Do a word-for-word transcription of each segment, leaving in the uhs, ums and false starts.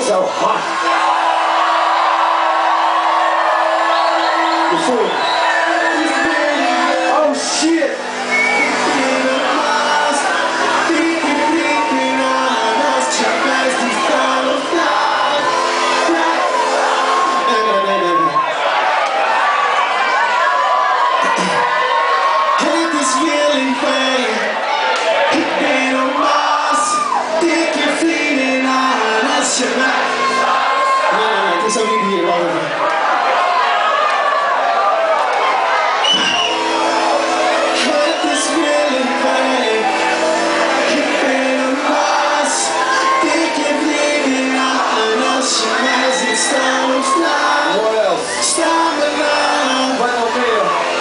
Zo hard. De volgende. Oh shit. Het is ook niet hierover. Het is really fijn. Ik ben een baas. Ik heb leven aan als je mij ziet staan of staan. Sta me aan. Wat nog meer?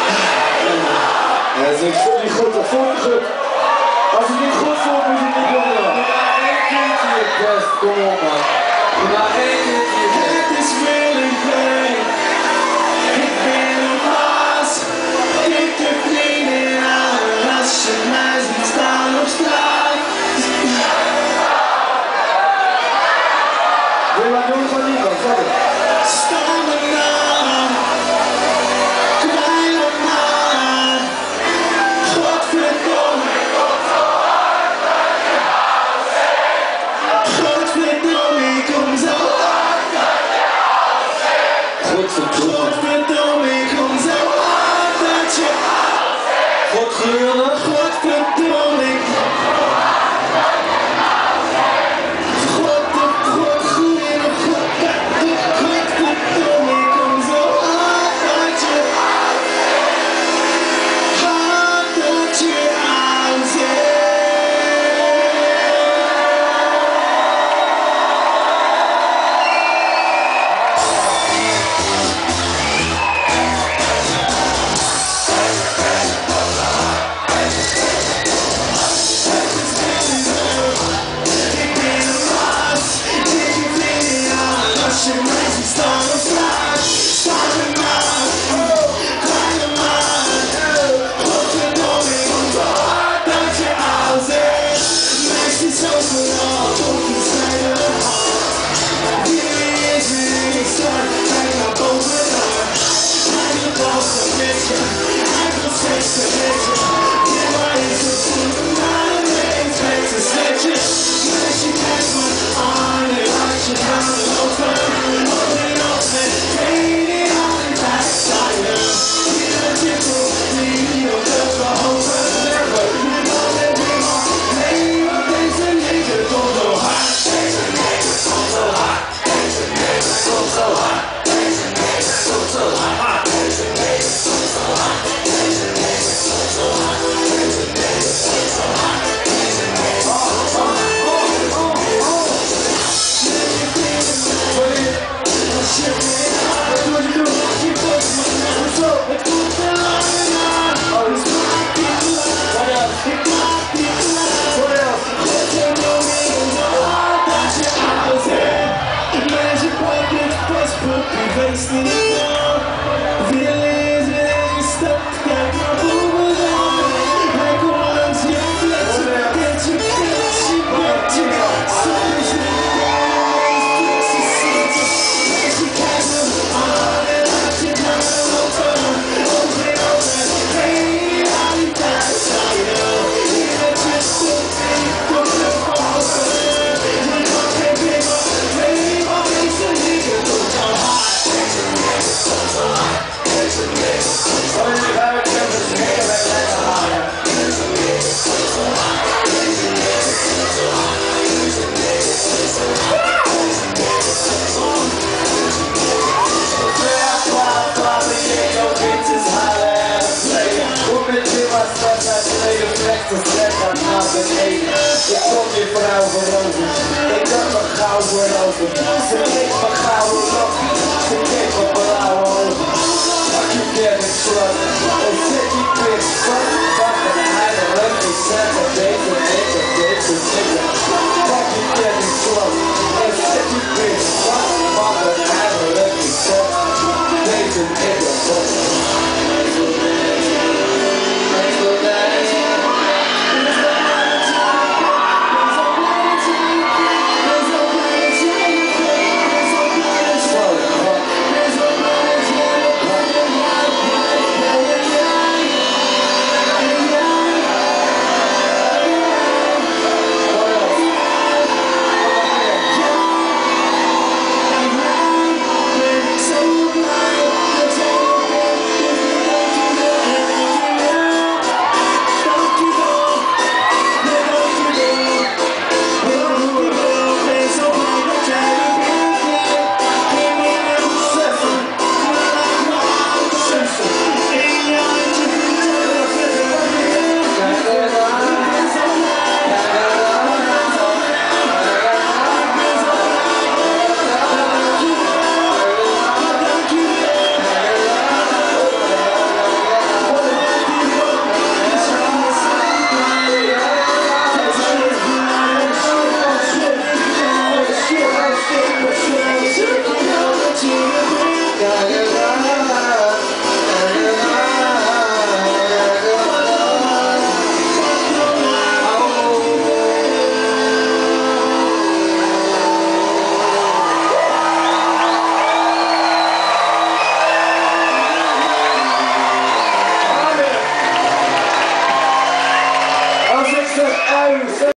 Ja, ik voel niet goed, ik voel niet goed. Als het niet goed voelt, moet je het niet doen. Maar één keertje je best, kom op man. Maar één keertje je best. Het is really fijn. Ik ben een baas. Ik heb vrienden aan als je mij ziet staan op straat. Wil je wat doen? Gewoon niet dan, verder. Sta me aan. Klein op aan. Godverdomme. Godverdomme, ik kom zo hard. Godverdomme, ik kom zo hard dat je Godgrunnen, godverdomme, ik God de Godgrunnen, godverdomme, ik kom zo hard dat je hard dat je aanzet. Ik kom je vrouw voor rozen. Ik dacht me gauw voor rozen. Ze leek me gauw.